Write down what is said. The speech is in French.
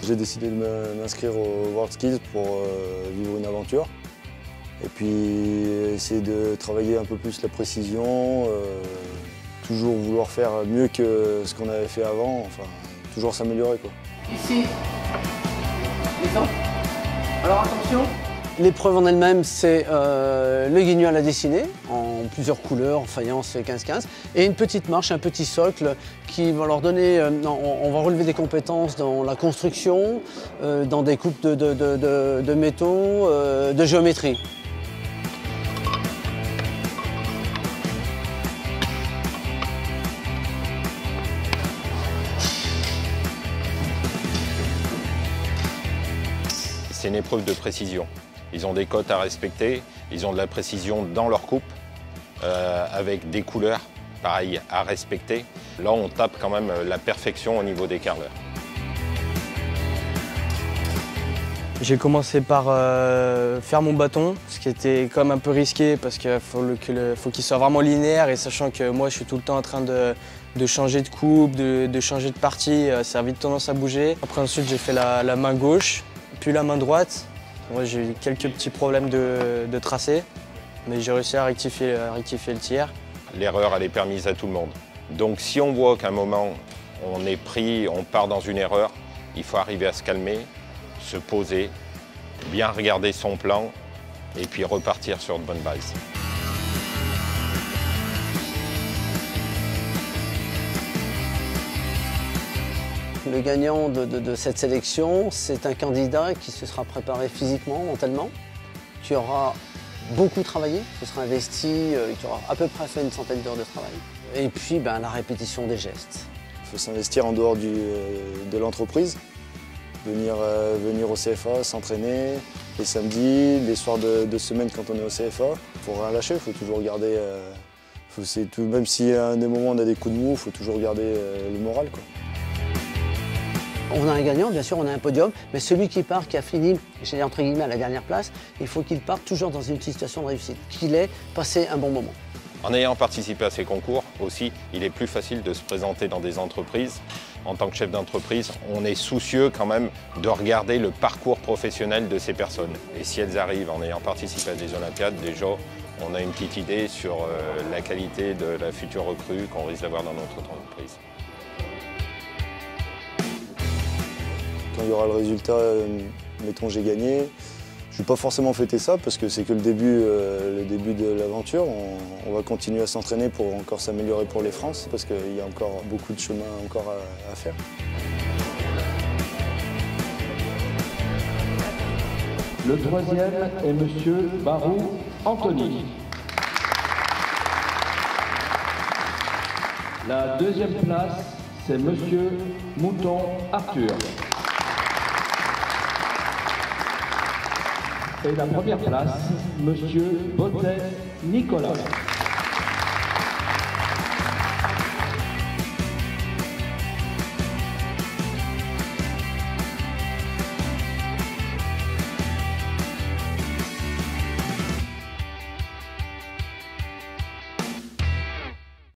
J'ai décidé de m'inscrire au World Skills pour vivre une aventure. Et puis essayer de travailler un peu plus la précision, toujours vouloir faire mieux que ce qu'on avait fait avant, enfin toujours s'améliorer quoi. Ici, descends. Alors attention. L'épreuve en elle-même, c'est le guignol à dessiner en plusieurs couleurs, en faïence 15-15, et une petite marche, un petit socle qui va leur donner, on va relever des compétences dans la construction, dans des coupes de métaux, de géométrie. C'est une épreuve de précision. Ils ont des cotes à respecter, ils ont de la précision dans leur coupe, avec des couleurs, pareil, à respecter. Là, on tape quand même la perfection au niveau des carreleurs. J'ai commencé par faire mon bâton, ce qui était quand même un peu risqué parce qu'il faut qu'il soit vraiment linéaire, et sachant que moi je suis tout le temps en train de changer de coupe, de changer de partie, ça a vite tendance à bouger. Après ensuite j'ai fait la main gauche, puis la main droite. Moi j'ai eu quelques petits problèmes de tracé, mais j'ai réussi à rectifier le tir. L'erreur, elle est permise à tout le monde. Donc si on voit qu'à un moment on est pris, on part dans une erreur, il faut arriver à se calmer, se poser, bien regarder son plan et puis repartir sur de bonnes bases. Le gagnant de cette sélection, c'est un candidat qui se sera préparé physiquement, mentalement, qui aura beaucoup travaillé, qui sera investi, qui aura à peu près fait une centaine d'heures de travail. Et puis la répétition des gestes. Il faut s'investir en dehors de l'entreprise, venir au CFA, s'entraîner les samedis, les soirs de semaine quand on est au CFA. Il ne faut rien lâcher, il faut toujours garder, même si à des moments on a des coups de mou, il faut toujours garder le moral, quoi. On a un gagnant, bien sûr, on a un podium, mais celui qui part, qui a fini, j'ai entre guillemets à la dernière place, il faut qu'il parte toujours dans une situation de réussite, qu'il ait passé un bon moment. En ayant participé à ces concours aussi, il est plus facile de se présenter dans des entreprises. En tant que chef d'entreprise, on est soucieux quand même de regarder le parcours professionnel de ces personnes. Et si elles arrivent en ayant participé à des Olympiades, déjà, on a une petite idée sur la qualité de la future recrue qu'on risque d'avoir dans notre entreprise. Quand il y aura le résultat, mettons j'ai gagné, je ne vais pas forcément fêter ça parce que c'est que le début de l'aventure. On va continuer à s'entraîner pour encore s'améliorer pour les France parce qu'il y a encore beaucoup de chemin encore à faire. Le troisième est Monsieur Barou Anthony. La deuxième place, c'est Monsieur Mouton Arthur. Et la première place, Monsieur Bottet Nicolas.